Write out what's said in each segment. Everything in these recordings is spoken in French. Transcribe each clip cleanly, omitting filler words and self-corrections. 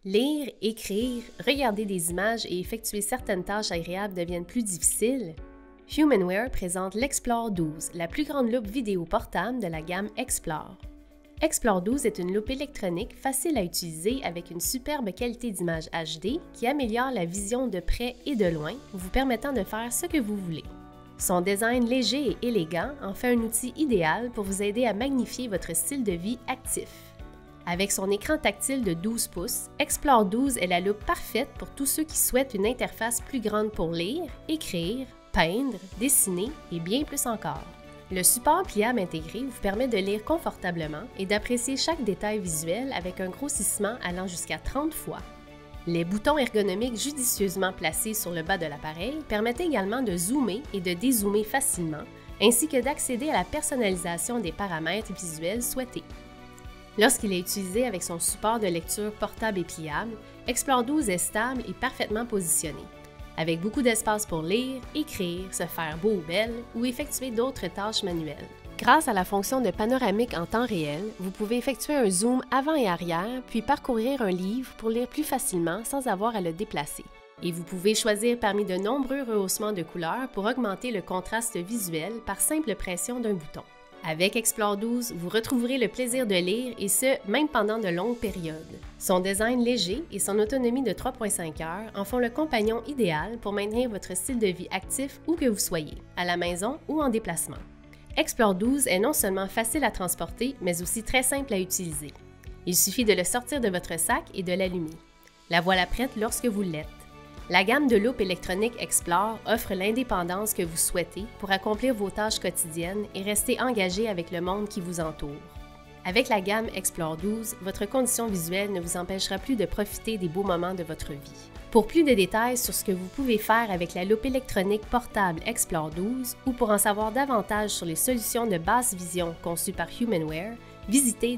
Lire, écrire, regarder des images et effectuer certaines tâches agréables deviennent plus difficiles? Humanware présente l'Explore 12, la plus grande loupe vidéo portable de la gamme Explore. Explore 12 est une loupe électronique facile à utiliser avec une superbe qualité d'image HD qui améliore la vision de près et de loin, vous permettant de faire ce que vous voulez. Son design léger et élégant en fait un outil idéal pour vous aider à magnifier votre style de vie actif. Avec son écran tactile de 12 pouces, Explore 12 est la loupe parfaite pour tous ceux qui souhaitent une interface plus grande pour lire, écrire, peindre, dessiner et bien plus encore. Le support pliable intégré vous permet de lire confortablement et d'apprécier chaque détail visuel avec un grossissement allant jusqu'à 30 fois. Les boutons ergonomiques judicieusement placés sur le bas de l'appareil permettent également de zoomer et de dézoomer facilement, ainsi que d'accéder à la personnalisation des paramètres visuels souhaités. Lorsqu'il est utilisé avec son support de lecture portable et pliable, Explore 12 est stable et parfaitement positionné, avec beaucoup d'espace pour lire, écrire, se faire beau ou belle ou effectuer d'autres tâches manuelles. Grâce à la fonction de panoramique en temps réel, vous pouvez effectuer un zoom avant et arrière, puis parcourir un livre pour lire plus facilement sans avoir à le déplacer. Et vous pouvez choisir parmi de nombreux rehaussements de couleurs pour augmenter le contraste visuel par simple pression d'un bouton. Avec Explore 12, vous retrouverez le plaisir de lire et ce, même pendant de longues périodes. Son design léger et son autonomie de 3,5 heures en font le compagnon idéal pour maintenir votre style de vie actif où que vous soyez, à la maison ou en déplacement. Explore 12 est non seulement facile à transporter, mais aussi très simple à utiliser. Il suffit de le sortir de votre sac et de l'allumer. La voilà prête lorsque vous l'êtes. La gamme de loupes électroniques Explore offre l'indépendance que vous souhaitez pour accomplir vos tâches quotidiennes et rester engagé avec le monde qui vous entoure. Avec la gamme Explore 12, votre condition visuelle ne vous empêchera plus de profiter des beaux moments de votre vie. Pour plus de détails sur ce que vous pouvez faire avec la loupe électronique portable Explore 12 ou pour en savoir davantage sur les solutions de basse vision conçues par Humanware, visitez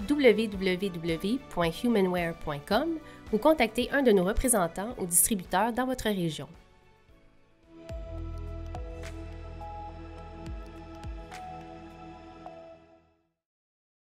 www.humanware.com ou contactez un de nos représentants ou distributeurs dans votre région.